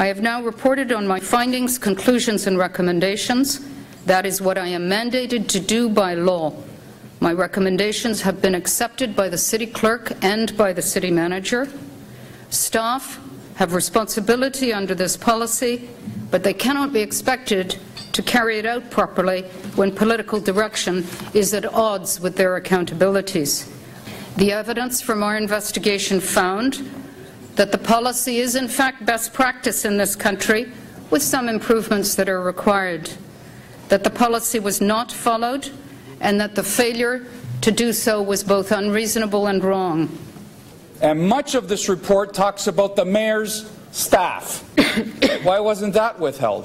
I have now reported on my findings, conclusions and recommendations. That is what I am mandated to do by law. My recommendations have been accepted by the City Clerk and by the City Manager. Staff have responsibility under this policy, but they cannot be expected to carry it out properly when political direction is at odds with their accountabilities. The evidence from our investigation found that the policy is in fact best practice in this country, with some improvements that are required, that the policy was not followed, and that the failure to do so was both unreasonable and wrong. And much of this report talks about the mayor's staff. Why wasn't that withheld?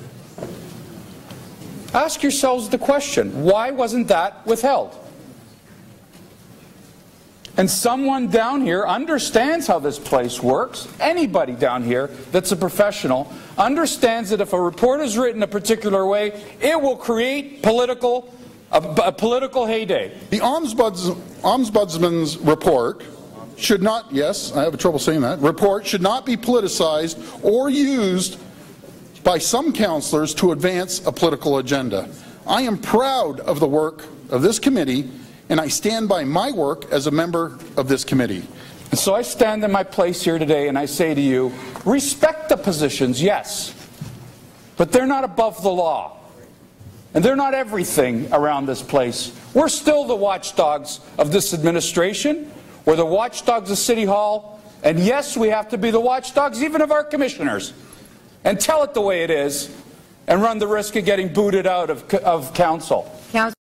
Ask yourselves the question, why wasn't that withheld? And someone down here understands how this place works. Anybody down here that's a professional understands that if a report is written a particular way, it will create a political heyday. The Ombudsman's report should not, yes, I have trouble saying that, report should not be politicized or used by some councillors to advance a political agenda. I am proud of the work of this committee, and I stand by my work as a member of this committee. And so I stand in my place here today and I say to you, respect the positions, yes, but they're not above the law. And they're not everything around this place. We're still the watchdogs of this administration. We're the watchdogs of City Hall. And yes, we have to be the watchdogs even of our commissioners. And tell it the way it is and run the risk of getting booted out of council.